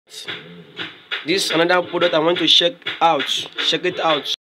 This another product I want to check it out.